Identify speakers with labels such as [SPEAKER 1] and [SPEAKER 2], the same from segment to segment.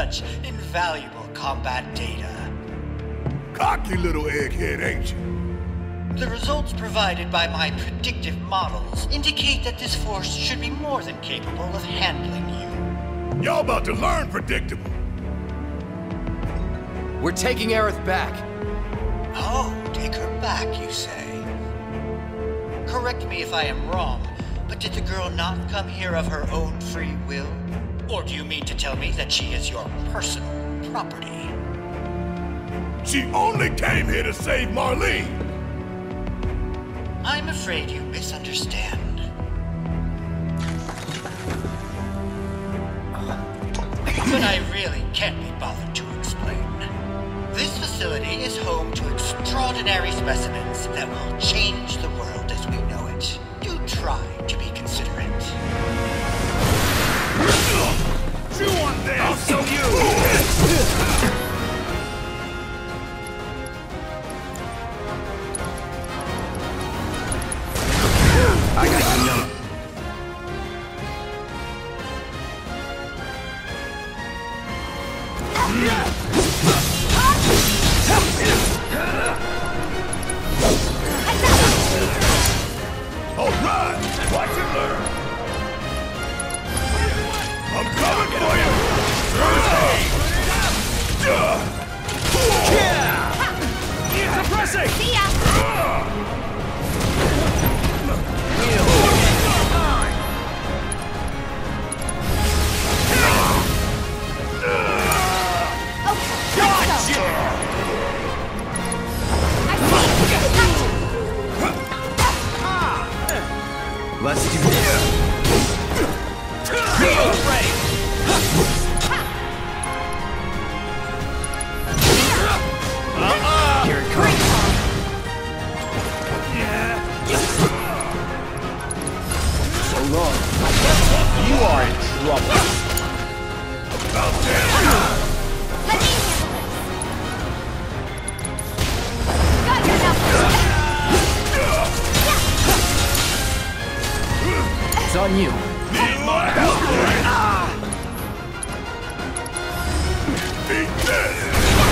[SPEAKER 1] such invaluable combat data.
[SPEAKER 2] Cocky little egghead, ain't you?
[SPEAKER 1] The results provided by my predictive models indicate that this force should be more than capable of handling you.
[SPEAKER 2] Y'all about to learn predictable.
[SPEAKER 3] We're taking Aerith back.
[SPEAKER 1] Oh, take her back, you say? Correct me if I am wrong, but did the girl not come here of her own free will? Or do you mean to tell me that she is your personal property?
[SPEAKER 2] She only came here to save Marlene.
[SPEAKER 1] I'm afraid you misunderstand. But I really can't be bothered to explain. This facility is home to extraordinary specimens that will change the world as we know it. Do try to be considerate.
[SPEAKER 2] Chew on this! I'll show you!
[SPEAKER 3] I got you now.
[SPEAKER 2] All right! Watch and learn! I'm coming for you!
[SPEAKER 4] Suppressing!
[SPEAKER 5] See ya!
[SPEAKER 3] Let's do this. Here it comes. So long. You are in trouble.
[SPEAKER 2] About damn!
[SPEAKER 5] Let me handle this! Got your help!
[SPEAKER 3] It's on you.
[SPEAKER 2] Need my help, right? Eat this!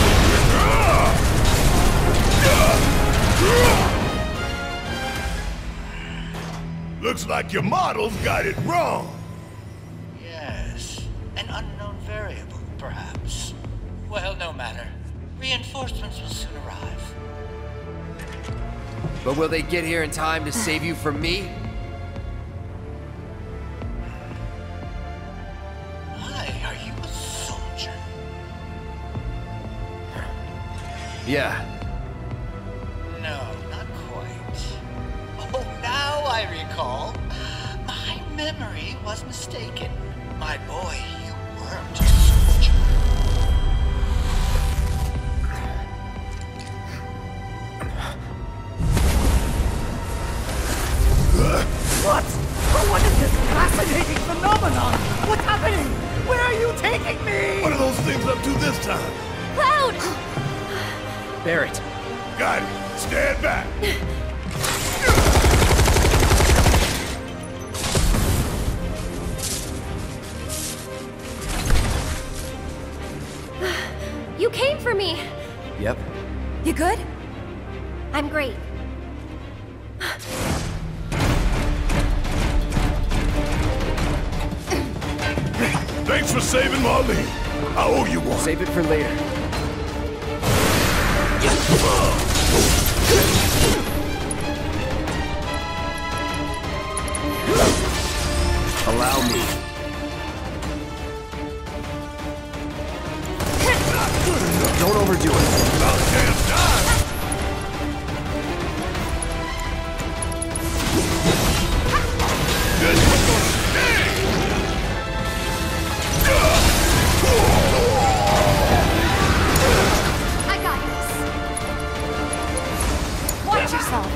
[SPEAKER 2] Looks like your models got it wrong.
[SPEAKER 1] Yes, an unknown variable, perhaps. Well, no matter. Reinforcements will soon arrive.
[SPEAKER 3] But will they get here in time to save you from me?
[SPEAKER 1] Why, are you a soldier?
[SPEAKER 3] Yeah.
[SPEAKER 1] No, not quite. Oh, now I recall. My memory was mistaken. My boy, you weren't a soldier.
[SPEAKER 4] What? Oh, what is this fascinating phenomenon? What's happening? Where are you taking me?
[SPEAKER 2] What are those things up to this time?
[SPEAKER 5] Cloud!
[SPEAKER 3] Barret.
[SPEAKER 2] Got it. Stand back.
[SPEAKER 5] You came for me!
[SPEAKER 3] Yep.
[SPEAKER 5] You good? I'm great.
[SPEAKER 2] Thanks for saving Marlene. I owe you one.
[SPEAKER 3] Save it for later. Allow me. Don't overdo it.
[SPEAKER 2] About damn time. This one's gonna sting.
[SPEAKER 5] I got this. Watch yourself.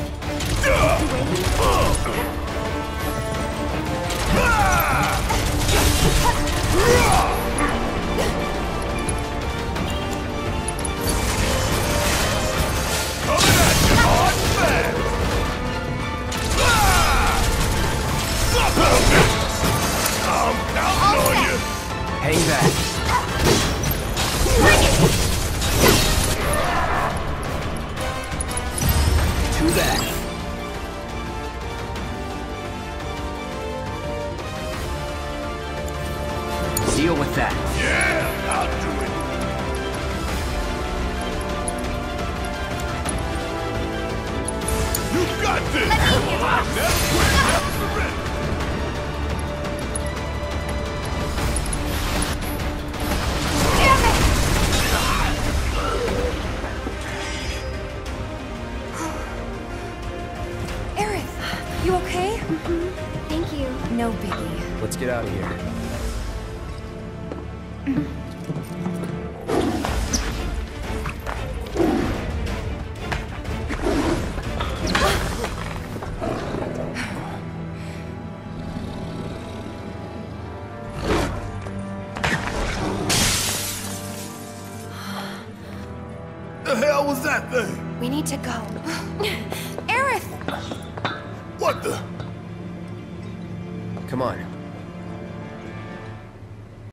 [SPEAKER 2] Coming at you hard and fast. I'm counting on you.
[SPEAKER 3] Hang back. that. Deal with that.
[SPEAKER 2] Yeah, I'll do it. You got this! Never quit, never surrender!
[SPEAKER 5] Aerith, you okay? Thank you. No biggie.
[SPEAKER 3] Let's get out of here.
[SPEAKER 2] The hell was that thing?
[SPEAKER 5] We need to go. Aerith!
[SPEAKER 2] What the?
[SPEAKER 3] Come on.